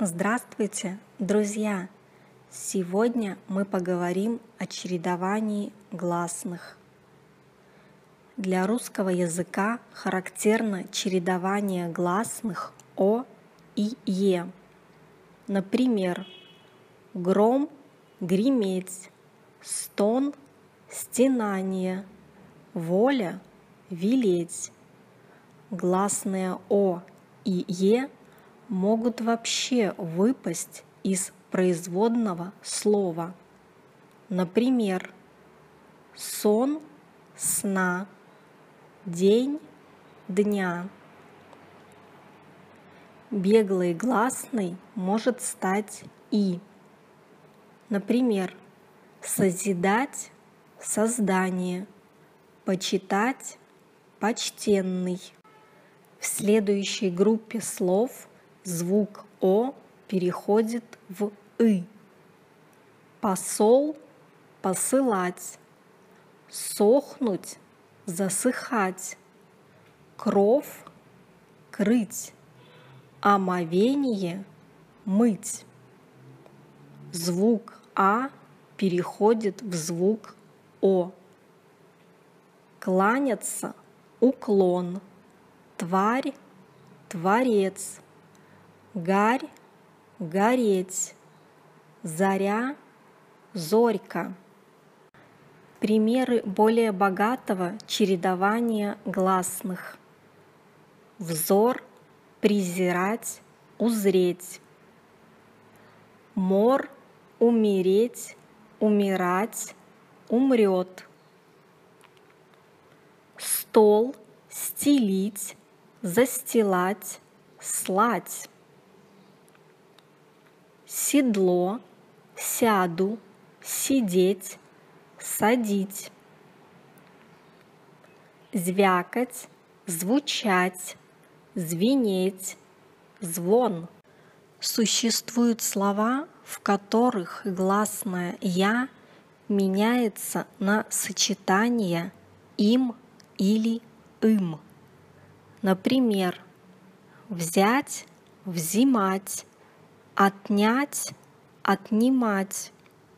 Здравствуйте, друзья! Сегодня мы поговорим о чередовании гласных. Для русского языка характерно чередование гласных «о» и «е». Например, гром — греметь, стон — стенание, воля — велеть. Гласные «о» и «е» могут вообще выпасть из производного слова. Например, сон — сна, день — дня. Беглой гласной может стать «и». Например, созидать — создание, почитать — почтенный. В следующей группе слов звук «о» переходит в «ы». Посол — посылать, сохнуть — засыхать, кров — крыть, омовение — мыть. Звук «а» переходит в звук «о». Кланяться — уклон, тварь — творец, гарь — гореть, заря — зорька. Примеры более богатого чередования гласных. Взор — презирать, узреть. Мор — умереть, умирать, умрет. Стол — стелить, застилать, слать. Седло — сяду, сидеть, садить. Звякать, звучать, звенеть, звон. Существуют слова, в которых гласное «я» меняется на сочетание «им» или «им». Например, взять, взимать, отнять, отнимать.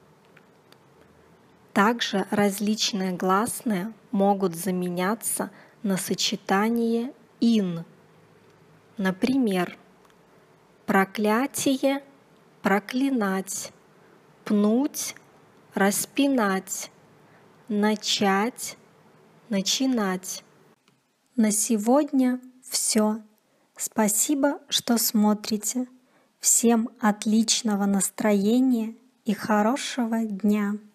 Также различные гласные могут заменяться на сочетание «ин». Например, проклятие — проклинать, пнуть — распинать, начать — начинать. На сегодня все. Спасибо, что смотрите. Всем отличного настроения и хорошего дня!